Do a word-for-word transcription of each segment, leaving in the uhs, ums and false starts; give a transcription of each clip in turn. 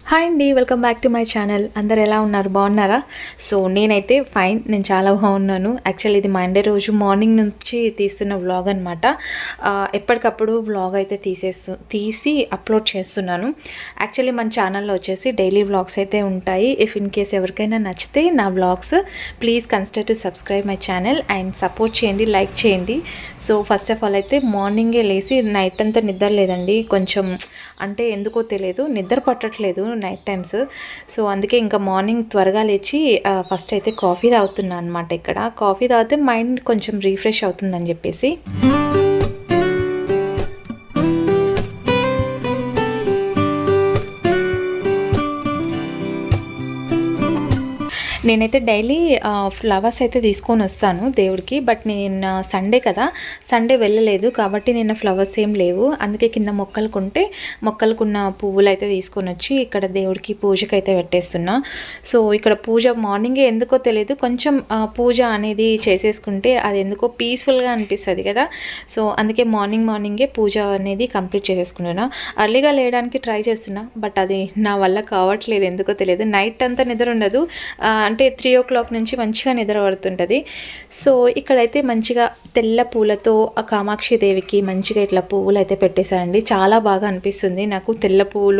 Hi అండి, welcome back to my channel. అందరు ఎలా ఉన్నారు? బాగున్నారా? సో నేనైతే ఫైన్, నేను చాలా బాగున్నాను. యాక్చువల్లీ ఇది మండే రోజు మార్నింగ్ నుంచి తీస్తున్న వ్లాగ్ అనమాట. ఎప్పటికప్పుడు వ్లాగ్ అయితే తీసేస్తూ తీసి అప్లోడ్ చేస్తున్నాను. యాక్చువల్లీ మన ఛానల్లో వచ్చేసి డైలీ వ్లాగ్స్ అయితే ఉంటాయి. ఇఫ్ ఇన్ కేస్ ఎవరికైనా నచ్చితే నా vlogs, please consider to subscribe my channel and support చేయండి, లైక్ చేయండి. సో ఫస్ట్ ఆఫ్ ఆల్ అయితే మార్నింగే లేసి నైట్ అంతా నిద్ర లేదండి. కొంచెం అంటే ఎందుకో తెలియదు, నిద్ర పట్టట్లేదు నైట్ టైమ్స్. సో అందుకే ఇంకా మార్నింగ్ త్వరగా లేచి ఫస్ట్ అయితే కాఫీ తాగుతున్నాను అనమాట. ఇక్కడ కాఫీ తాగితే మైండ్ కొంచెం రీఫ్రెష్ అవుతుందని చెప్పేసి నేనైతే డైలీ ఫ్లవర్స్ అయితే తీసుకొని వస్తాను దేవుడికి. బట్ నేను సండే కదా, సండే వెళ్ళలేదు కాబట్టి నిన్న ఫ్లవర్స్ ఏం లేవు. అందుకే కింద మొక్కలుకుంటే మొక్కలకున్న పువ్వులు అయితే తీసుకొని వచ్చి ఇక్కడ దేవుడికి పూజకి అయితే పెట్టేస్తున్నా. సో ఇక్కడ పూజ మార్నింగే ఎందుకో తెలియదు, కొంచెం పూజ అనేది చేసేసుకుంటే అది ఎందుకో పీస్ఫుల్గా అనిపిస్తుంది కదా. సో అందుకే మార్నింగ్ మార్నింగే పూజ అనేది కంప్లీట్ చేసేసుకున్నాను. అర్లీగా లేయడానికి ట్రై చేస్తున్నా, బట్ అది నా వల్ల కావట్లేదు ఎందుకో తెలియదు. నైట్ అంతా నిద్ర ఉండదు, అంటే త్రీ ఓ క్లాక్ నుంచి మంచిగా నిద్ర పడుతుంటుంది. సో ఇక్కడైతే మంచిగా తెల్ల పూలతో ఆ కామాక్షి దేవికి మంచిగా ఇట్లా పువ్వులు అయితే పెట్టేశానండి. చాలా బాగా అనిపిస్తుంది నాకు, తెల్ల పువ్వులు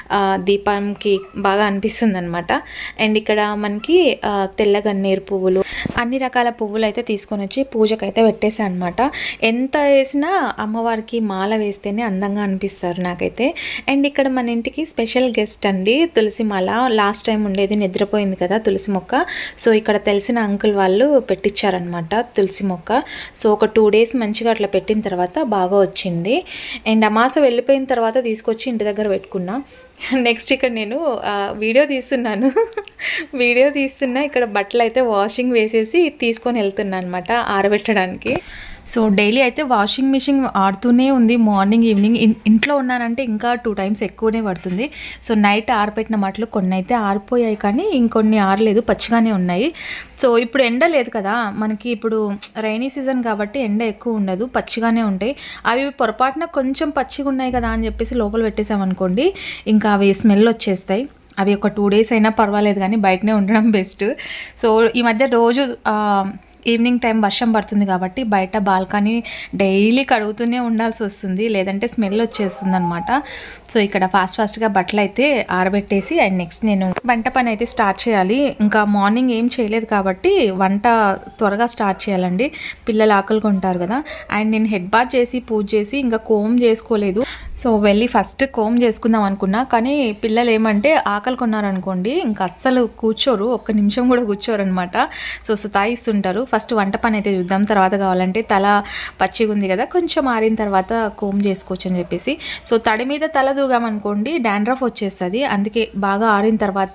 దీపానికి బాగా అనిపిస్తుంది అనమాట. అండ్ ఇక్కడ మనకి తెల్ల గన్నేరు పువ్వులు, అన్ని రకాల పువ్వులు అయితే తీసుకొని వచ్చి పూజకు అయితే పెట్టేశాను అనమాట. ఎంత వేసినా అమ్మవారికి మాల వేస్తేనే అందంగా అనిపిస్తారు నాకైతే. అండ్ ఇక్కడ మన ఇంటికి స్పెషల్ గెస్ట్ అండి, తులసి మాల. లాస్ట్ టైం ఉండేది నిద్రపోయింది కదా తులసి మొక్క. సో ఇక్కడ తెలిసిన అంకుల్ వాళ్ళు పెట్టించారనమాట తులసి మొక్క. సో ఒక టూ డేస్ మంచిగా అట్లా పెట్టిన తర్వాత బాగా వచ్చింది. అండ్ అమాస వెళ్ళిపోయిన తర్వాత తీసుకొచ్చి ఇంటి దగ్గర పెట్టుకున్నా. నెక్స్ట్ ఇక్కడ నేను వీడియో తీస్తున్నాను వీడియో తీస్తున్నా ఇక్కడ బట్టలు అయితే వాషింగ్ వేసేసి తీసుకొని వెళ్తున్నా అనమాట ఆరబెట్టడానికి. సో డైలీ అయితే వాషింగ్ మిషన్ ఆడుతూనే ఉంది, మార్నింగ్ ఈవినింగ్. ఇంట్లో ఉన్నానంటే ఇంకా టూ టైమ్స్ ఎక్కువనే పడుతుంది. సో నైట్ ఆరబెట్టిన మట్లు కొన్ని అయితే ఆరిపోయాయి, కానీ ఇంకొన్ని ఆరలేదు, పచ్చిగానే ఉన్నాయి. సో ఇప్పుడు ఎండ లేదు కదా మనకి, ఇప్పుడు రైనీ సీజన్ కాబట్టి ఎండ ఎక్కువ ఉండదు, పచ్చిగానే ఉంటాయి. అవి పొరపాటున కొంచెం పచ్చిగా ఉన్నాయి కదా అని చెప్పేసి లోపల పెట్టేసామనుకోండి, ఇంకా అవి స్మెల్ వచ్చేస్తాయి. అవి ఒక టూ డేస్ అయినా పర్వాలేదు, కానీ బయటనే ఉండడం బెస్ట్. సో ఈ మధ్య రోజు ఈవినింగ్ టైం వర్షం పడుతుంది కాబట్టి బయట బాల్కనీ డైలీ కడుగుతూనే ఉండాల్సి వస్తుంది, లేదంటే స్మెల్ వచ్చేస్తుంది అనమాట. సో ఇక్కడ ఫాస్ట్ ఫాస్ట్గా బట్టలు అయితే ఆరబెట్టేసి అండ్ నెక్స్ట్ నేను వంట పని అయితే స్టార్ట్ చేయాలి. ఇంకా మార్నింగ్ ఏం చేయలేదు కాబట్టి వంట త్వరగా స్టార్ట్ చేయాలండి, పిల్లలు ఆకలి కొంటారు కదా. అండ్ నేను హెడ్ బాత్ చేసి పూజ చేసి ఇంకా కోమ్ చేసుకోలేదు. సో వెళ్ళి ఫస్ట్ కోమ్ చేసుకుందాం అనుకున్నా, కానీ పిల్లలు ఏమంటే ఆకలి కొన్నారనుకోండి ఇంకా అస్సలు కూర్చోరు, ఒక్క నిమిషం కూడా కూర్చోరు అనమాట. సో సతాయిస్తుంటారు. ఫస్ట్ వంట పని అయితే చూద్దాం, తర్వాత కావాలంటే తల పచ్చిగా ఉంది కదా కొంచెం ఆరిన తర్వాత కోమ్ చేసుకోవచ్చు అని చెప్పేసి. సో తడి మీద తల దూగామనుకోండి డాండ్రఫ్ వచ్చేస్తుంది, అందుకే బాగా ఆరిన తర్వాత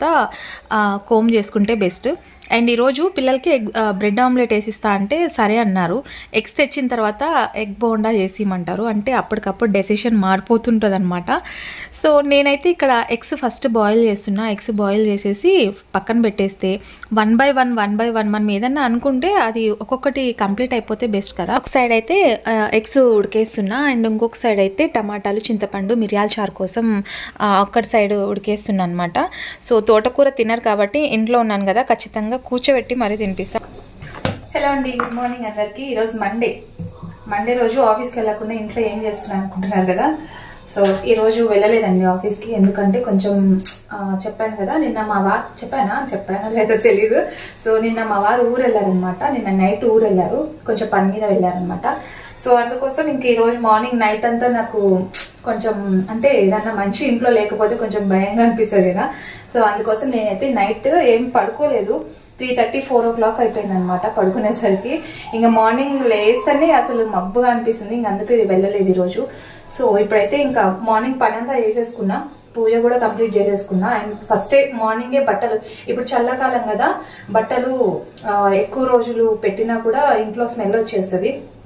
కోమ్ చేసుకుంటే బెస్ట్. అండ్ ఈరోజు పిల్లలకి ఎగ్ బ్రెడ్ ఆమ్లెట్ వేసిస్తా అంటే సరే అన్నారు. ఎగ్స్ తెచ్చిన తర్వాత ఎగ్ బోండా చేసిమంటారు, అంటే అప్పటికప్పుడు డెసిషన్ మారిపోతుంటుంది అనమాట. సో నేనైతే ఇక్కడ ఎగ్స్ ఫస్ట్ బాయిల్ చేస్తున్నా. ఎగ్స్ బాయిల్ చేసేసి పక్కన పెట్టేస్తే one by one one by one మనం ఏదన్నా అనుకుంటే అది ఒక్కొక్కటి కంప్లీట్ అయిపోతే బెస్ట్ కదా. ఒక సైడ్ అయితే ఎగ్స్ ఉడికేస్తున్నా అండ్ ఇంకొక సైడ్ అయితే టమాటాలు, చింతపండు, మిరియాల చారు కోసం ఒక్కటి సైడ్ ఉడికేస్తున్నా అనమాట. సో తోటకూర తినరు కాబట్టి ఇంట్లో ఉన్నాను కదా, ఖచ్చితంగా కూర్చోబెట్టి మరీ తినిపిస్తాం. హలో అండి, గుడ్ మార్నింగ్ అందరికి. ఈరోజు మండే మండే రోజు ఆఫీస్కి వెళ్ళకుండా ఇంట్లో ఏం చేస్తున్నాను అనుకుంటున్నారు కదా. సో ఈరోజు వెళ్ళలేదండి ఆఫీస్కి, ఎందుకంటే కొంచెం చెప్పాను కదా నిన్న మా వారు, చెప్పానా చెప్పానో లేదో తెలీదు. సో నిన్న మా వారు ఊరు వెళ్ళారనమాట, నిన్న నైట్ ఊరు వెళ్ళారు, కొంచెం పని మీద వెళ్ళారనమాట. సో అందుకోసం ఇంక ఈరోజు మార్నింగ్ నైట్ అంతా నాకు కొంచెం అంటే ఏదన్నా మంచి ఇంట్లో లేకపోతే కొంచెం భయంగా అనిపిస్తుంది కదా. సో అందుకోసం నేనైతే నైట్ ఏం పడుకోలేదు, three thirty four o'clock అయిపోయింది అనమాట పడుకునేసరికి. ఇంకా మార్నింగ్ లేస్తేనే అసలు మబ్బుగా అనిపిస్తుంది, ఇంక అందుకే వెళ్ళలేదు ఈరోజు. సో ఇప్పుడైతే ఇంకా మార్నింగ్ పని అంతా చేసేసుకున్నా, పూజ కూడా కంప్లీట్ చేసేసుకున్నా. అండ్ ఫస్టే మార్నింగే బట్టలు, ఇప్పుడు చల్లకాలం కదా, బట్టలు ఎక్కువ రోజులు పెట్టినా కూడా ఇంట్లో స్మెల్ వచ్చేస్తుంది.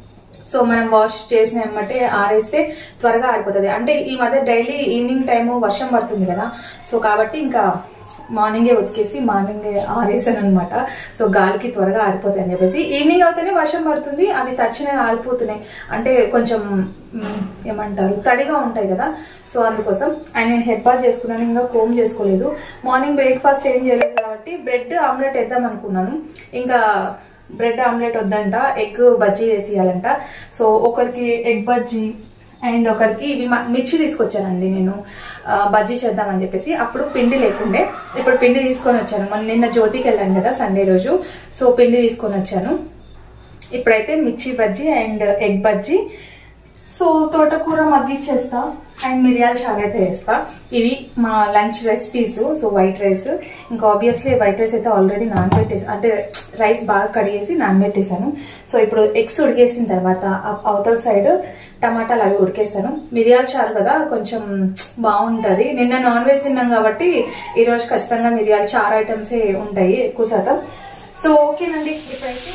సో మనం వాష్ చేసిన వెంబటే ఆరేస్తే త్వరగా ఆరిపోతుంది. అంటే ఈ మధ్య డైలీ ఈవినింగ్ టైము వర్షం పడుతుంది కదా, సో కాబట్టి ఇంకా మార్నింగే ఉతికేసి మార్నింగే ఆరేసాను అనమాట. సో గాలికి త్వరగా ఆరిపోతాయి అని చెప్పేసి. ఈవినింగ్ అవుతేనే వర్షం పడుతుంది, అవి తడిచినవి ఆరిపోతున్నాయి, అంటే కొంచెం ఏమంటారు తడిగా ఉంటాయి కదా, సో అందుకోసం. అండ్ నేను హెడ్ బాత్ చేసుకున్నాను, ఇంకా కోమ్ చేసుకోలేదు. మార్నింగ్ బ్రేక్ఫాస్ట్ ఏం చేయలేదు కాబట్టి బ్రెడ్ ఆమ్లెట్ వేద్దాం అనుకున్నాను. ఇంకా బ్రెడ్ ఆమ్లెట్ వద్దంట, ఎగ్ బజ్జీ వేసేయాలంట. సో ఒకరికి ఎగ్ బజ్జీ అండ్ ఒకరికి ఇవి మిర్చి తీసుకొచ్చానండి నేను బజ్జీ చేద్దామని చెప్పేసి. అప్పుడు పిండి లేకుండే, ఇప్పుడు పిండి తీసుకొని వచ్చాను. మన నిన్న జ్యోతికి వెళ్ళాను కదా సండే రోజు, సో పిండి తీసుకొని వచ్చాను. ఇప్పుడైతే mirchi bajji and egg bajji. So తోటకూర మగ్గిచ్చేస్తా అండ్ మిరియాల చారు అయితే వేస్తా. ఇవి మా lunch recipes. So white rice, ఇంకా ఆబ్వియస్లీ వైట్ రైస్ అయితే ఆల్రెడీ నానబెట్టేసి, అంటే రైస్ బాగా కడిగేసి నానబెట్టేసాను. సో ఇప్పుడు ఎగ్స్ ఉడికేసిన తర్వాత అవతల సైడ్ టమాటాలు అవి ఉడికేస్తాను. మిరియాల చారు కదా కొంచెం బాగుంటుంది. నిన్న నాన్ వెజ్ తిన్నాం కాబట్టి ఈరోజు ఖచ్చితంగా మిరియాల చారు ఐటమ్సే ఉంటాయి ఎక్కువ శాతం. సో ఓకేనండి, ఇప్పుడైతే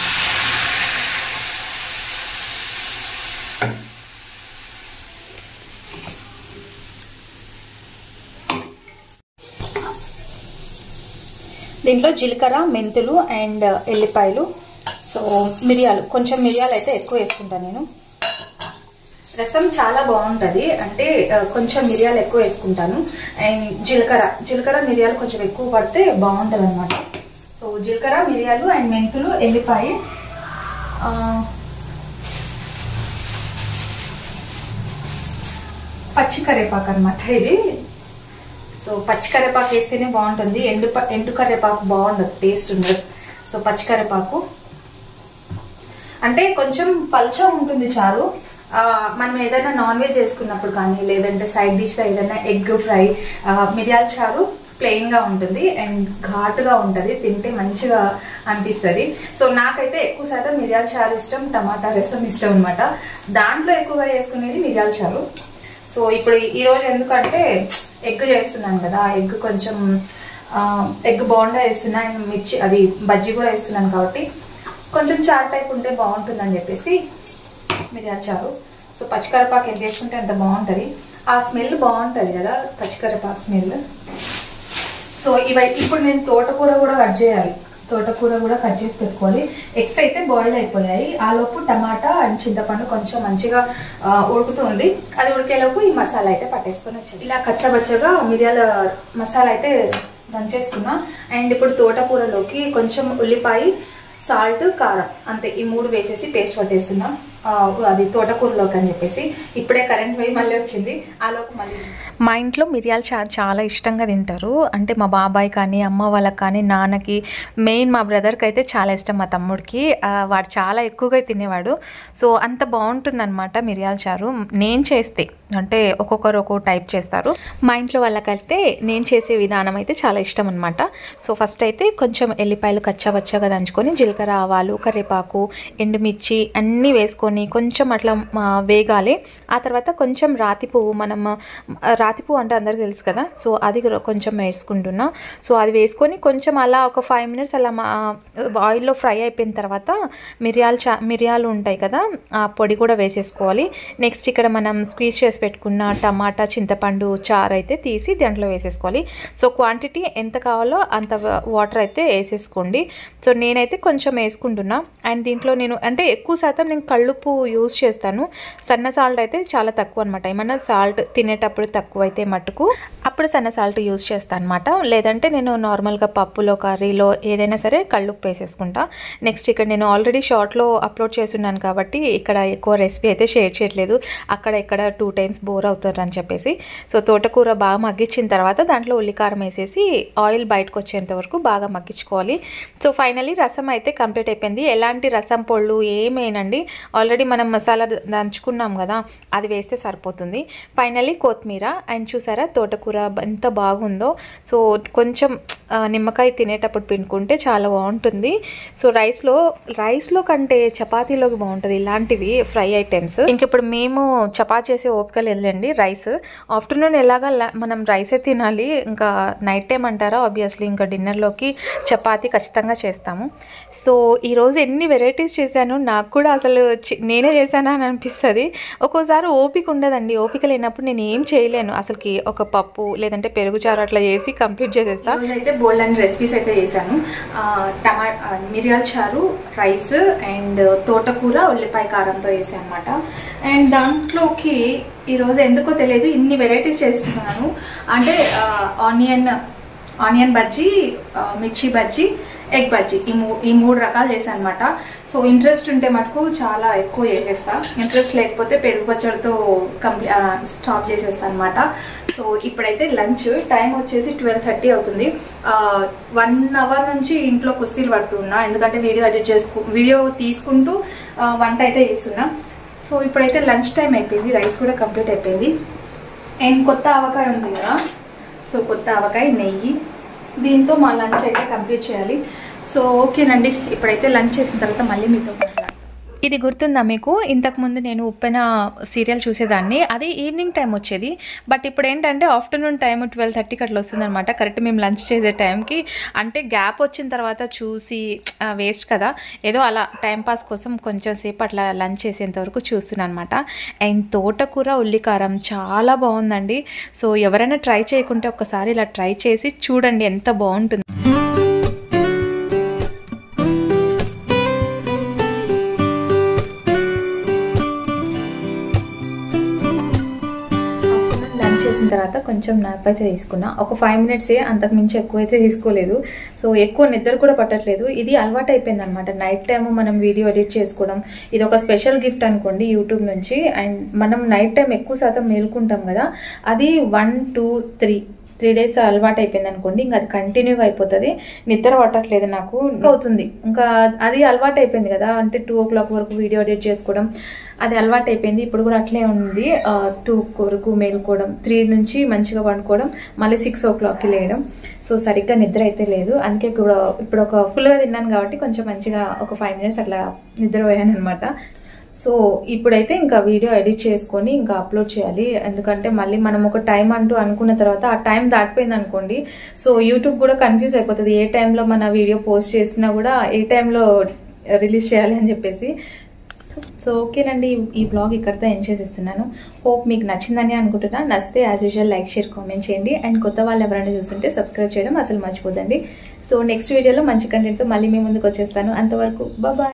దీంట్లో జీలకర్ర, మెంతులు అండ్ ఎల్లిపాయలు, సో మిరియాలు, కొంచెం మిరియాలు అయితే ఎక్కువ వేసుకుంటాను నేను. రసం చాలా బాగుంటుంది, అంటే కొంచెం మిరియాలు ఎక్కువ వేసుకుంటాను. అండ్ జీలకర్ర జీలకర్ర మిరియాలు కొంచెం ఎక్కువ పడితే బాగుంటుంది అనమాట. సో జీలకర్ర, మిరియాలు అండ్ మెంతులు, ఎల్లిపాయ, పచ్చి కరివేపాకు అనమాట ఇది. సో పచ్చి కరివేపాకు వేస్తేనే బాగుంటుంది, ఎండు ఎండు కరివేపాకు బాగుండదు, టేస్ట్ ఉండదు. సో పచ్చి కరివేపాకు అంటే కొంచెం పల్చగా ఉంటుంది చారు. మనం ఏదైనా నాన్ వెజ్ చేసుకున్నప్పుడు కానీ, లేదంటే సైడ్ డిష్గా ఏదైనా ఎగ్ ఫ్రై, మిరియాల చారు ప్లెయిన్ గా ఉంటుంది అండ్ ఘాటుగా ఉంటుంది, తింటే మంచిగా అనిపిస్తుంది. సో నాకైతే ఎక్కువ శాతం మిరియాల చారు ఇష్టం, టమాటా రసం ఇష్టం అనమాట. దాంట్లో ఎక్కువగా చేసుకునేది మిరియాల చారు. సో ఇప్పుడు ఈ రోజు ఎందుకంటే ఎగ్ చేస్తున్నాను కదా, ఎగ్ కొంచెం ఎగ్ బోండా వేస్తున్నా అండ్ మిర్చి అది బజ్జీ కూడా వేస్తున్నాను కాబట్టి కొంచెం చారు టైప్ ఉంటే బాగుంటుందని చెప్పేసి మిరియాల చారు. సో పచ్చికరివేపాకు ఎంత వేసుకుంటే అంత బాగుంటుంది, ఆ స్మెల్ బాగుంటుంది కదా పచ్చికరివేపాకు స్మెల్. సో ఇవి ఇప్పుడు నేను తోటకూర కూడా కట్ చేయాలి, తోటకూర కూడా కట్ చేసి పెట్టుకోవాలి. ఎగ్స్ అయితే బాయిల్ అయిపోయాయి, ఆ లోపు టమాటా అండ్ చింతపండు కొంచెం మంచిగా ఉడుకుతుంది. అది ఉడికేలోపు ఈ మసాలా అయితే పట్టేసుకొని వచ్చాయి. ఇలా కచ్చాబచ్చగా మిరియాల మసాలా అయితే దంచేసుకున్నా. అండ్ ఇప్పుడు తోటకూరలోకి కొంచెం ఉల్లిపాయ, సాల్ట్, కారం అంతే, ఈ మూడు వేసేసి పేస్ట్ పట్టేస్తున్నా అది తోటకూరలోకి అని చెప్పేసి. ఇప్పుడే కరెంట్ పోయి మళ్ళీ వచ్చింది, ఆలోపు మళ్ళీ. మా ఇంట్లో మిరియాల చారు చాలా ఇష్టంగా తింటారు, అంటే మా బాబాయ్ కానీ, అమ్మ వాళ్ళకి కానీ, నాన్నకి, మెయిన్ మా బ్రదర్కి అయితే చాలా ఇష్టం, మా తమ్ముడికి. వాడు చాలా ఎక్కువగా తినేవాడు. సో అంత బాగుంటుందన్నమాట మిరియాల చారు. నేను చేస్తే అంటే ఒక్కొక్కరు ఒక్కొక్క టైప్ చేస్తారు. మా ఇంట్లో వాళ్ళకైతే నేను చేసే విధానం అయితే చాలా ఇష్టం అనమాట. సో ఫస్ట్ అయితే కొంచెం ఎల్లిపాయలు కచ్చాబచ్చగా దంచుకొని, జీలకర్ర, ఆవాలు, కరివేపాకు, ఎండుమిర్చి అన్నీ వేసుకొని కొంచెం అట్లా వేగాలి. ఆ తర్వాత కొంచెం రాతి పువ్వు, మనం రాతి పువ్వు అంటే అందరికీ తెలుసు కదా, సో అది కొంచెం వేసుకుంటున్నా. సో అది వేసుకొని కొంచెం అలా ఒక ఫైవ్ మినిట్స్ అలా ఆయిల్లో ఫ్రై అయిపోయిన తర్వాత మిరియాలు చా మిరియాలు ఉంటాయి కదా, ఆ పొడి కూడా వేసేసుకోవాలి. నెక్స్ట్ ఇక్కడ మనం స్క్వీజ్ చేసి పెట్టుకున్న టమాటా, చింతపండు చారు అయితే తీసి దాంట్లో వేసేసుకోవాలి. సో క్వాంటిటీ ఎంత కావాలో అంత వాటర్ అయితే వేసేసుకోండి. సో నేనైతే కొంచెం వేసుకుంటున్నా. అండ్ దీంట్లో నేను అంటే ఎక్కువ శాతం నేను కళ్ళుప్పు యూజ్ చేస్తాను, సన్న సాల్ట్ అయితే చాలా తక్కువ అనమాట. ఏమన్నా సాల్ట్ తినేటప్పుడు తక్కువ అయితే మట్టుకు అప్పుడు సన్న సాల్ట్ యూజ్ చేస్తాను అనమాట. లేదంటే నేను నార్మల్గా పప్పులో, కర్రీలో ఏదైనా సరే కళ్ళుప్పు వేసేసుకుంటా. నెక్స్ట్ ఇక్కడ నేను ఆల్రెడీ షార్ట్లో అప్లోడ్ చేస్తున్నాను కాబట్టి ఇక్కడ ఎక్కువ రెసిపీ అయితే షేర్ చేయట్లేదు, అక్కడ ఇక్కడ టూ టైమ్స్ బోర్ అవుతారని చెప్పేసి. సో తోటకూర బాగా మగ్గించిన తర్వాత దాంట్లో ఉల్లికారం వేసేసి ఆయిల్ బయటకు వచ్చేంత వరకు బాగా మగ్గించుకోవాలి. సో ఫైనలీ రసం అయితే కంప్లీట్ అయిపోయింది. ఎలాంటి రసం పొళ్ళు ఏమేనండి, ఆల్రెడీ మనం మసాలా దంచుకున్నాం కదా, అది వేస్తే సరిపోతుంది. ఫైనలీ కొత్తిమీర. అండ్ చూసారా తోటకూర ఎంత బాగుందో. సో కొంచెం నిమ్మకాయ తినేటప్పుడు పిండుకుంటే చాలా బాగుంటుంది. సో రైస్లో రైస్లో కంటే చపాతీలోకి బాగుంటుంది ఇలాంటివి ఫ్రై ఐటమ్స్. ఇంక ఇప్పుడు మేము చపాతీ చేసే ఓపిక లేదులేండి. రైస్ ఆఫ్టర్నూన్ ఎలాగా మనం రైసే తినాలి, ఇంకా నైట్ టైం అంటారా ఆబ్వియస్లీ ఇంకా డిన్నర్లోకి చపాతీ ఖచ్చితంగా చేస్తాము. సో ఈరోజు ఎన్ని వెరైటీస్ చేశాను నాకు కూడా అసలు నేనే చేశానా అని అనిపిస్తుంది. ఒక్కోసారి ఓపిక ఉండదండి, ఓపిక లేనప్పుడు నేను ఏం చేయలేను అసలుకి. ఒక పప్పు లేదంటే పెరుగుచారు అట్లా చేసి కంప్లీట్ చేసేస్తాను. అయితే బోల్డ్ అండ్ రెసిపీస్ అయితే చేశాను. టమాటా మిరియాల చారు, రైస్ అండ్ తోటకూర ఉల్లిపాయ కారంతో వేసాను అనమాట. అండ్ దాంట్లోకి ఈరోజు ఎందుకో తెలియదు ఇన్ని వెరైటీస్ చేస్తున్నాను. అంటే ఆనియన్ ఆనియన్ బజ్జీ, మిర్చి బజ్జీ, ఎగ్ బజ్జీ, ఈ మూ ఈ మూడు రకాలు చేశాను అనమాట. సో ఇంట్రెస్ట్ ఉంటే మటుకు చాలా ఎక్కువ చేసేస్తా, ఇంట్రెస్ట్ లేకపోతే పెరుగు పచ్చడితో కంప్లీ స్టాప్ చేసేస్తాను అనమాట. సో ఇప్పుడైతే లంచ్ టైం వచ్చేసి ట్వెల్వ్ థర్టీ అవుతుంది. వన్ అవర్ నుంచి ఇంట్లో కుస్తీలు పడుతున్నా, ఎందుకంటే వీడియో ఎడిట్ చేసుకు వీడియో తీసుకుంటూ వంట అయితే చేస్తున్నా. సో ఇప్పుడైతే లంచ్ టైం అయిపోయింది, రైస్ కూడా కంప్లీట్ అయిపోయింది. అండ్ కొత్త ఆవకాయ ఉంది కదా, సో కొత్త ఆవకాయ, నెయ్యి, దీంతో మా లంచ్ అయితే కంప్లీట్ చేయాలి. సో ఓకేనండి, ఇప్పుడైతే లంచ్ చేసిన తర్వాత మళ్ళీ మీతో మాట్లాడాలి. ఇది గుర్తుందా మీకు? ఇంతకుముందు నేను ఉప్పెన సీరియల్ చూసేదాన్ని, అది ఈవినింగ్ టైం వచ్చేది. బట్ ఇప్పుడు ఏంటంటే ఆఫ్టర్నూన్ టైం ట్వెల్వ్ థర్టీకి అట్లా వస్తుంది అనమాట, కరెక్ట్ మేము లంచ్ చేసే టైంకి. అంటే గ్యాప్ వచ్చిన తర్వాత చూసి వేస్ట్ కదా, ఏదో అలా టైంపాస్ కోసం కొంచెం సేపు అట్లా లంచ్ చేసేంత వరకు చూస్తున్నాను అనమాట. అండ్ తోటకూర ఉల్లికారం చాలా బాగుందండి. సో ఎవరైనా ట్రై చేయకుంటే ఒక్కసారి ఇలా ట్రై చేసి చూడండి, ఎంత బాగుంటుంది. చేసిన తర్వాత కొంచెం నాప్ అయితే తీసుకున్నా, ఒక ఫైవ్ మినిట్సే, అంతకు మించి ఎక్కువ అయితే తీసుకోలేదు. సో ఎక్కువ నిద్ర కూడా పట్టట్లేదు, ఇది అలవాటు అయిపోయింది అనమాట. నైట్ టైం మనం వీడియో ఎడిట్ చేసుకోవడం ఇది ఒక స్పెషల్ గిఫ్ట్ అనుకోండి యూట్యూబ్ నుంచి. అండ్ మనం నైట్ టైం ఎక్కువ శాతం మేలుకుంటాం కదా, అది one two three three days అలవాటు అయిపోయింది అనుకోండి, ఇంకా అది కంటిన్యూగా అయిపోతుంది. నిద్ర పట్టట్లేదు నాకు, ఇంకా అవుతుంది, ఇంకా అది అలవాటు అయిపోయింది కదా. అంటే టూ ఓ క్లాక్ వరకు వీడియో ఎడిట్ చేసుకోవడం అది అలవాటు అయిపోయింది. ఇప్పుడు కూడా అట్లే ఉంది, టూ వరకు మేలుకోవడం, త్రీ నుంచి మంచిగా పండుకోవడం, మళ్ళీ సిక్స్ ఓ క్లాక్కి లేయడం. సో సరిగ్గా నిద్ర అయితే లేదు, అందుకే ఇప్పుడు ఇప్పుడు ఒక ఫుల్గా తిన్నాను కాబట్టి కొంచెం మంచిగా ఒక ఫైవ్ మినిట్స్ అట్లా నిద్రపోయాను అనమాట. సో ఇప్పుడైతే ఇంకా వీడియో ఎడిట్ చేసుకొని ఇంకా అప్లోడ్ చేయాలి, ఎందుకంటే మళ్ళీ మనం ఒక టైం అంటూ అనుకున్న తర్వాత ఆ టైం దాటిపోయింది అనుకోండి, సో యూట్యూబ్ కూడా కన్ఫ్యూజ్ అయిపోతుంది ఏ టైంలో మన వీడియో పోస్ట్ చేసినా కూడా ఏ టైంలో రిలీజ్ చేయాలి అని చెప్పేసి. సో ఓకేనండి, ఈ బ్లాగ్ ఇక్కడితో ఎండ్ చేసేస్తున్నాను. హోప్ మీకు నచ్చిందని అనుకుంటున్నా. నచ్చితే as usual like, share, comment చేయండి. అండ్ కొత్త వాళ్ళు ఎవరైనా చూస్తుంటే సబ్స్క్రైబ్ చేయడం అసలు మర్చిపోదండి. సో నెక్స్ట్ వీడియోలో మంచి కంటెంట్తో మళ్ళీ మీ ముందుకు వచ్చేస్తాను. అంతవరకు బాయ్.